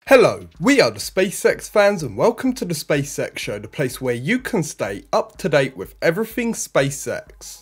Hello, we are the SpaceX fans and welcome to the SpaceX Show, the place where you can stay up to date with everything SpaceX.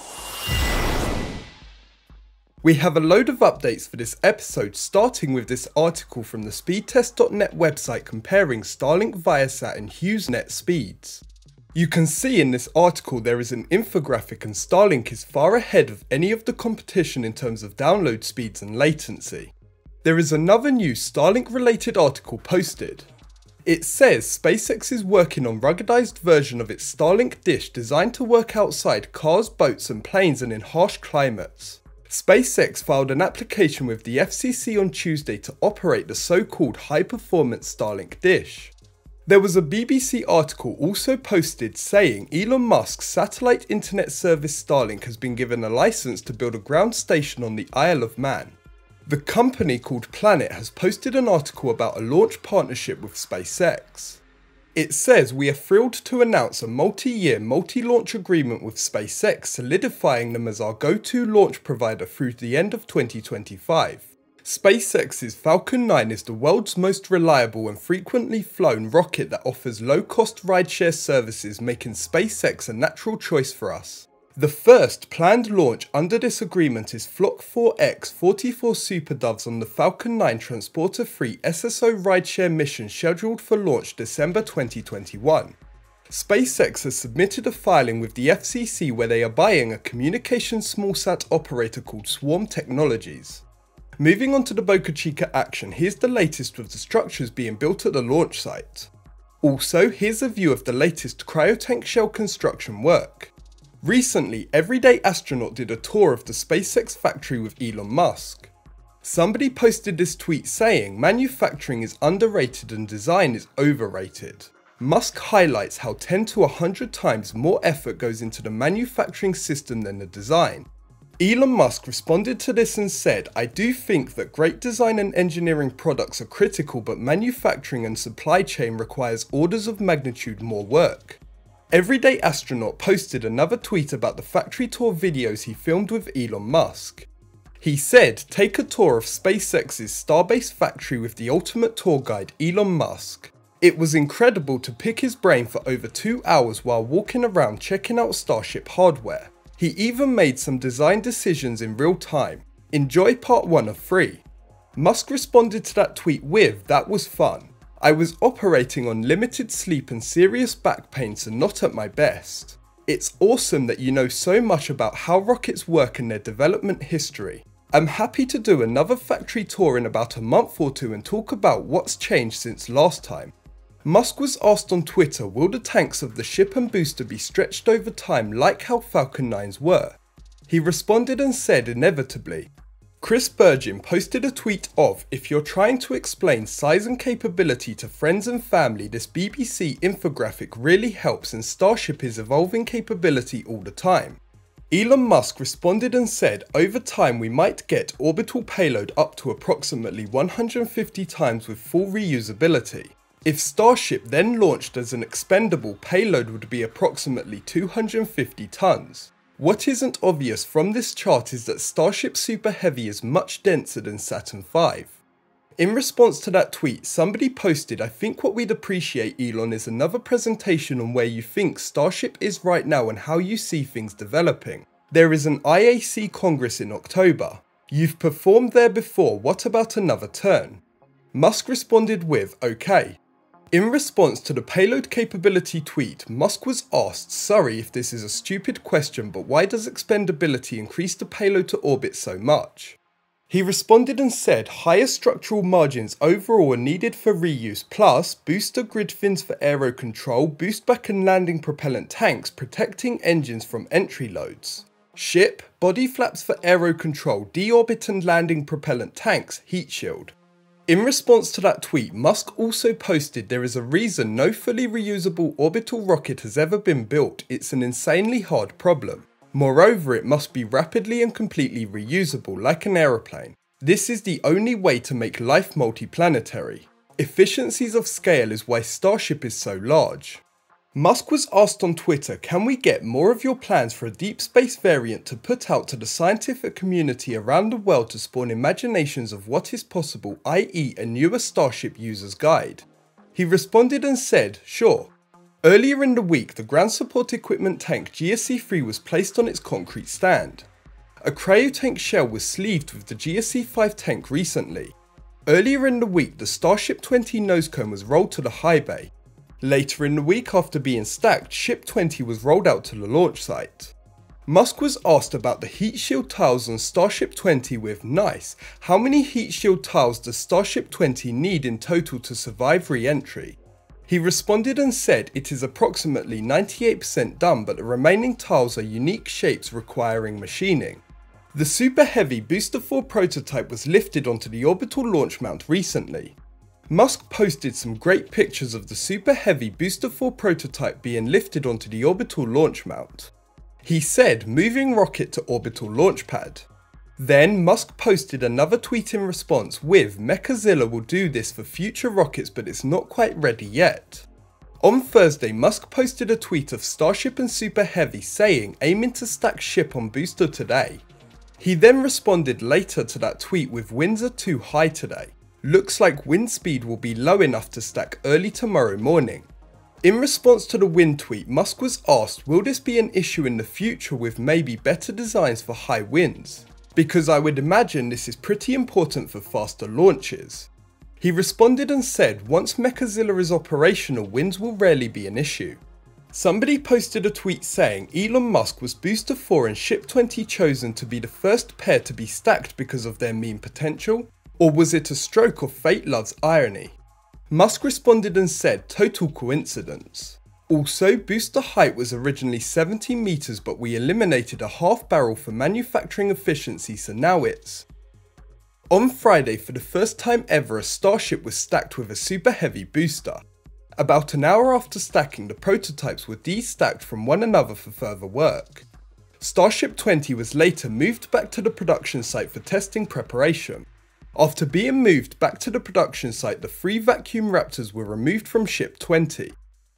We have a load of updates for this episode, starting with this article from the speedtest.net website comparing Starlink Viasat and HughesNet speeds. You can see in this article there is an infographic and Starlink is far ahead of any of the competition in terms of download speeds and latency. There is another new Starlink related article posted. It says SpaceX is working on ruggedized version of its Starlink dish designed to work outside cars, boats and planes and in harsh climates. SpaceX filed an application with the FCC on Tuesday to operate the so-called high-performance Starlink dish. There was a BBC article also posted saying Elon Musk's satellite internet service Starlink has been given a license to build a ground station on the Isle of Man. The company called Planet has posted an article about a launch partnership with SpaceX. It says, "We are thrilled to announce a multi-year, multi-launch agreement with SpaceX, solidifying them as our go-to launch provider through the end of 2025. SpaceX's Falcon 9 is the world's most reliable and frequently flown rocket that offers low-cost rideshare services, making SpaceX a natural choice for us. The first planned launch under this agreement is Flock 4X 44 Super Doves on the Falcon 9 Transporter 3 SSO rideshare mission scheduled for launch December 2021. SpaceX has submitted a filing with the FCC where they are buying a communications smallsat operator called Swarm Technologies." Moving on to the Boca Chica action, here's the latest with the structures being built at the launch site. Also, here's a view of the latest cryotank shell construction work. Recently, Everyday Astronaut did a tour of the SpaceX factory with Elon Musk. Somebody posted this tweet saying, "Manufacturing is underrated and design is overrated." Musk highlights how 10 to 100 times more effort goes into the manufacturing system than the design. Elon Musk responded to this and said, "I do think that great design and engineering products are critical, but manufacturing and supply chain requires orders of magnitude more work." Everyday Astronaut posted another tweet about the factory tour videos he filmed with Elon Musk. He said, "Take a tour of SpaceX's Starbase factory with the ultimate tour guide Elon Musk. It was incredible to pick his brain for over 2 hours while walking around checking out Starship hardware. He even made some design decisions in real time. Enjoy part 1 of 3. Musk responded to that tweet with, "That was fun. I was operating on limited sleep and serious back pain, so not at my best. It's awesome that you know so much about how rockets work and their development history. I'm happy to do another factory tour in about a month or 2 and talk about what's changed since last time." Musk was asked on Twitter, will the tanks of the ship and booster be stretched over time like how Falcon 9s were? He responded and said, "Inevitably." Chris Burgin posted a tweet of, "If you're trying to explain size and capability to friends and family, this BBC infographic really helps and Starship is evolving capability all the time." Elon Musk responded and said, "Over time we might get orbital payload up to approximately 150 times with full reusability. If Starship then launched as an expendable, payload would be approximately 250 tons. What isn't obvious from this chart is that Starship Super Heavy is much denser than Saturn V. In response to that tweet, somebody posted, "I think what we'd appreciate, Elon, is another presentation on where you think Starship is right now and how you see things developing. There is an IAC Congress in October. You've performed there before, what about another turn?" Musk responded with, "Okay." In response to the payload capability tweet, Musk was asked, "Sorry if this is a stupid question, but why does expendability increase the payload to orbit so much?" He responded and said, "Higher structural margins overall are needed for reuse, plus booster grid fins for aero control, boost back and landing propellant tanks, protecting engines from entry loads. Ship, body flaps for aero control, deorbit and landing propellant tanks, heat shield." In response to that tweet, Musk also posted, "There is a reason no fully reusable orbital rocket has ever been built. It's an insanely hard problem. Moreover, it must be rapidly and completely reusable, like an aeroplane. This is the only way to make life multiplanetary. Efficiencies of scale is why Starship is so large." Musk was asked on Twitter, can we get more of your plans for a deep space variant to put out to the scientific community around the world to spawn imaginations of what is possible, i.e. a newer Starship user's guide? He responded and said, sure. Earlier in the week, the ground support equipment tank GSE-3 was placed on its concrete stand. A cryotank shell was sleeved with the GSE-5 tank recently. Earlier in the week, the Starship 20 nose cone was rolled to the high bay. Later in the week, after being stacked, Ship 20 was rolled out to the launch site. Musk was asked about the heat shield tiles on Starship 20 with, nice, how many heat shield tiles does Starship 20 need in total to survive re-entry? He responded and said it is approximately 98% done, but the remaining tiles are unique shapes requiring machining. The Super Heavy Booster 4 prototype was lifted onto the orbital launch mount recently. Musk posted some great pictures of the Super Heavy Booster 4 prototype being lifted onto the orbital launch mount. He said, moving rocket to orbital launch pad. Then Musk posted another tweet in response with, Mechazilla will do this for future rockets but it's not quite ready yet. On Thursday, Musk posted a tweet of Starship and Super Heavy saying, aiming to stack ship on booster today. He then responded later to that tweet with, winds are too high today. Looks like wind speed will be low enough to stack early tomorrow morning. In response to the wind tweet, Musk was asked, will this be an issue in the future with maybe better designs for high winds? Because I would imagine this is pretty important for faster launches. He responded and said, once Mechazilla is operational, winds will rarely be an issue. Somebody posted a tweet saying Elon Musk was Booster 4 and Ship 20 chosen to be the first pair to be stacked because of their meme potential? Or was it a stroke of fate loves irony? Musk responded and said, total coincidence. Also, booster height was originally 70 meters, but we eliminated a half barrel for manufacturing efficiency, so now it's. On Friday, for the first time ever, a Starship was stacked with a Super Heavy booster. About an hour after stacking, the prototypes were destacked from one another for further work. Starship 20 was later moved back to the production site for testing preparation. After being moved back to the production site, the 3 vacuum Raptors were removed from Ship 20.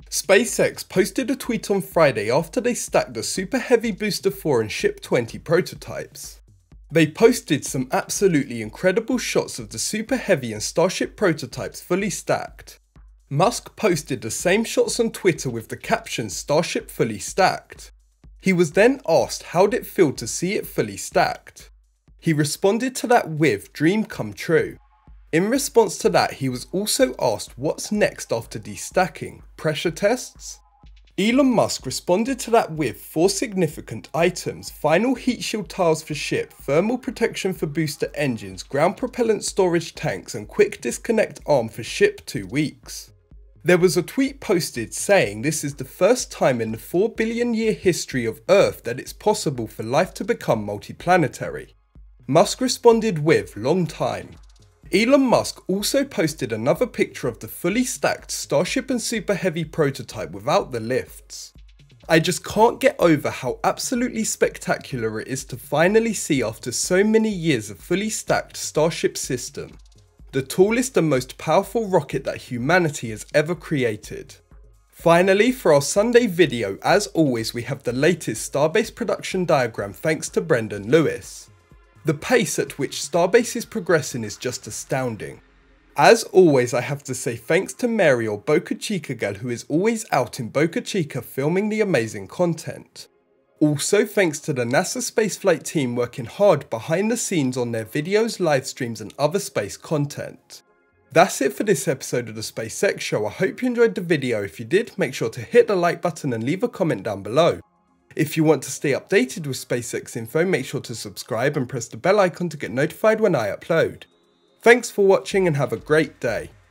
SpaceX posted a tweet on Friday after they stacked the Super Heavy Booster 4 and Ship 20 prototypes. They posted some absolutely incredible shots of the Super Heavy and Starship prototypes fully stacked. Musk posted the same shots on Twitter with the caption Starship fully stacked. He was then asked how'd it feel to see it fully stacked. He responded to that with, dream come true. In response to that, he was also asked what's next after destacking, pressure tests? Elon Musk responded to that with 4 significant items, final heat shield tiles for ship, thermal protection for booster engines, ground propellant storage tanks and quick disconnect arm for ship 2 weeks. There was a tweet posted saying this is the first time in the 4 billion year history of Earth that it's possible for life to become multiplanetary. Musk responded with, long time. Elon Musk also posted another picture of the fully stacked Starship and Super Heavy prototype without the lifts. I just can't get over how absolutely spectacular it is to finally see after so many years of fully stacked Starship system. The tallest and most powerful rocket that humanity has ever created. Finally, for our Sunday video, as always we have the latest Starbase production diagram thanks to Brendan Lewis. The pace at which Starbase is progressing is just astounding. As always, I have to say thanks to Mary or Boca Chica gal who is always out in Boca Chica filming the amazing content. Also thanks to the NASA spaceflight team working hard behind the scenes on their videos, live streams and other space content. That's it for this episode of the SpaceX Show. I hope you enjoyed the video. If you did, make sure to hit the like button and leave a comment down below. If you want to stay updated with SpaceX info, make sure to subscribe and press the bell icon to get notified when I upload. Thanks for watching and have a great day.